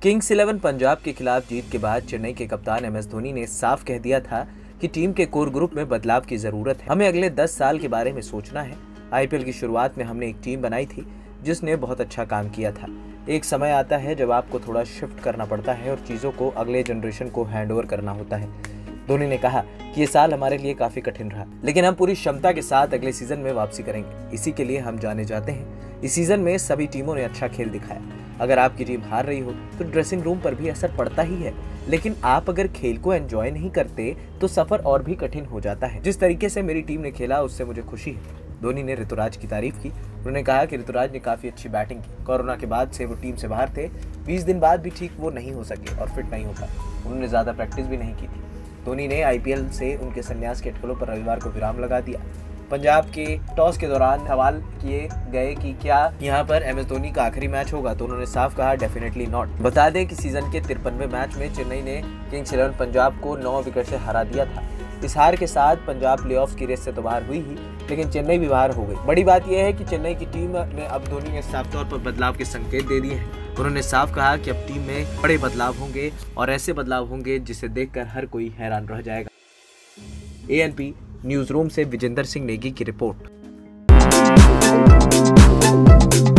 Kings 11 Punjab के खिलाफ जीत के बाद चेन्नई के कप्तान MS धोनी ने साफ कह दिया था कि टीम के कोर ग्रुप में बदलाव की जरूरत है। हमें अगले 10 साल के बारे में सोचना है। IPL की शुरुआत में हमने एक टीम बनाई थी जिसने बहुत अच्छा काम किया था। एक समय आता है जब आपको थोड़ा शिफ्ट करना पड़ता है और चीजों को अगले जनरेशन को हैंडओवर करना होता है। धोनी ने कहा कि ये साल हमारे लिए काफी कठिन रहा, लेकिन हम पूरी क्षमता के साथ अगले सीजन में वापसी करेंगे। इसी के लिए हम जाने जाते हैं। इस सीजन में सभी टीमों ने अच्छा खेल दिखाया। अगर आपकी टीम हार रही हो तो ड्रेसिंग रूम पर भी असर पड़ता ही है, लेकिन आप अगर खेल को एंजॉय नहीं करते तो सफर और भी कठिन हो जाता है। जिस तरीके से मेरी टीम ने खेला उससे मुझे खुशी है। धोनी ने ऋतुराज की तारीफ की। उन्होंने कहा कि ऋतुराज ने काफी अच्छी बैटिंग की। कोरोना के बाद से वो टीम से बाहर थे। 20 दिन बाद भी ठीक वो नहीं हो सके और फिट नहीं हो पाए। उन्होंने ज्यादा प्रैक्टिस भी नहीं की थी। धोनी ने IPL से उनके संन्यास के अटकलों पर रविवार को विराम लगा दिया। पंजाब के टॉस के दौरान सवाल किए गए कि क्या यहाँ पर MS धोनी का आखिरी मैच होगा, तो उन्होंने साफ कहा डेफिनेटली नॉट। बता दें कि सीजन के 53वें मैच में चेन्नई ने किंग्स 11 पंजाब को 9 विकेट से हरा दिया था। इस हार के साथ पंजाब प्लेऑफ्स की रेस से तो बाहर हुई ही, लेकिन चेन्नई भी बाहर हो गई। बड़ी बात यह है कि चेन्नई की टीम में अब धोनी ने साफ तौर पर बदलाव के संकेत दे दिए हैं। उन्होंने साफ कहा कि अब टीम में बड़े बदलाव होंगे और ऐसे बदलाव होंगे जिसे देखकर हर कोई हैरान रह जाएगा। ANP न्यूज रूम से विजेंद्र सिंह नेगी की रिपोर्ट।